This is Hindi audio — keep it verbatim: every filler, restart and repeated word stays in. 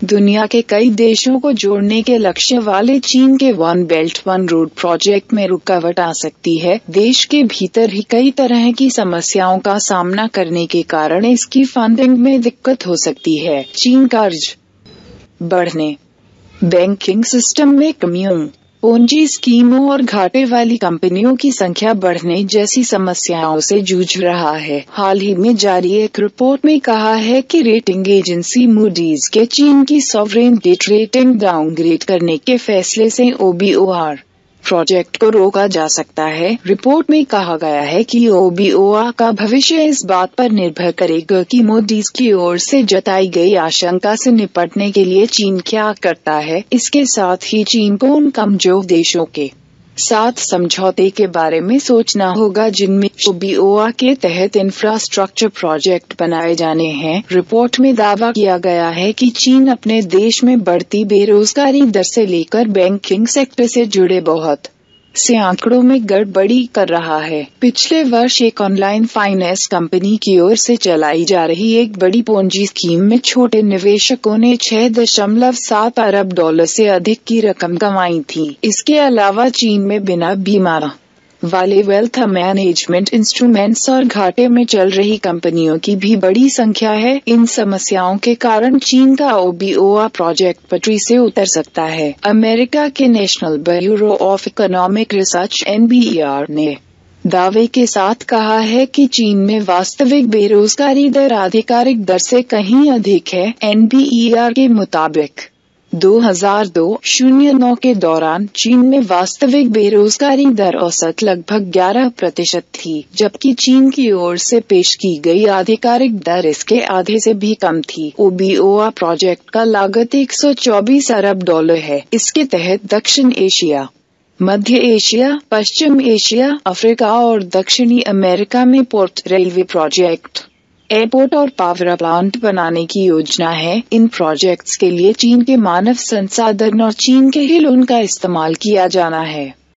दुनिया के कई देशों को जोड़ने के लक्ष्य वाले चीन के one belt one road project में रुकावट आ सकती है। देश के भीतर ही कई तरह की समस्याओं का सामना करने के कारण इसकी फंडिंग में दिक्कत हो सकती है। चीन कर्ज बढ़ने, बैंकिंग सिस्टम में कमियों, पोंजी स्कीमों और घाटे वाली कंपनियों की संख्या बढ़ने जैसी समस्याओं से जूझ रहा है। हाल ही में जारी एक रिपोर्ट में कहा है कि रेटिंग एजेंसी मूडीज के चीन की सॉवरेन डेट रेटिंग डाउनग्रेड करने के फैसले से O B O R project को रोका जा सकता है। रिपोर्ट में कहा गया है कि ओ बी ओ आर का भविष्य इस बात पर निर्भर करेगा कि मूडीज की ओर से जताई गई आशंका से निपटने के लिए चीन क्या करता है। इसके साथ ही चीन को उन कमजोर देशों के साथ समझौते के बारे में सोचना होगा जिनमें ओ बी ओ आर के तहत इंफ्रास्ट्रक्चर प्रोजेक्ट बनाए जाने हैं। रिपोर्ट में दावा किया गया है कि चीन अपने देश में बढ़ती बेरोजगारी दर से लेकर बैंकिंग सेक्टर से जुड़े बहुत से आंकड़ों में गड़बड़ी कर रहा है। पिछले वर्ष एक ऑनलाइन फाइनेंस कंपनी की ओर से चलाई जा रही एक बड़ी पोंजी स्कीम में छोटे निवेशकों ने छह दशमलव सात अरब डॉलर से अधिक की रकम कमाई थी। इसके अलावा चीन में बिना बीमा वाले वेल्थ मैनेजमेंट इंस्ट्रूमेंट्स और घाटे में चल रही कंपनियों की भी बड़ी संख्या है। इन समस्याओं के कारण चीन का O B O R project पटरी से उतर सकता है। अमेरिका के national bureau of economic research N B E R ने दावे के साथ कहा है कि चीन में वास्तविक बेरोजगारी दर आधिकारिक दर से कहीं अधिक है। एन बी ई आर के मुताबिक दो हज़ार दो शून्य नौ के दौरान चीन में वास्तविक बेरोजगारी दर औसत लगभग ग्यारह प्रतिशत थी, जबकि चीन की ओर से पेश की गई आधिकारिक दर इसके आधे से भी कम थी। O B O R project का लागत एक सौ चौबीस अरब डॉलर है। इसके तहत दक्षिण एशिया, मध्य एशिया, पश्चिम एशिया, अफ्रीका और दक्षिणी अमेरिका में पोर्ट, रेलवे प्रोजेक्ट, एयरपोर्ट और पावर प्लांट बनाने की योजना है। इन प्रोजेक्ट्स के लिए चीन के मानव संसाधन और चीन के ही लोन का इस्तेमाल किया जाना है।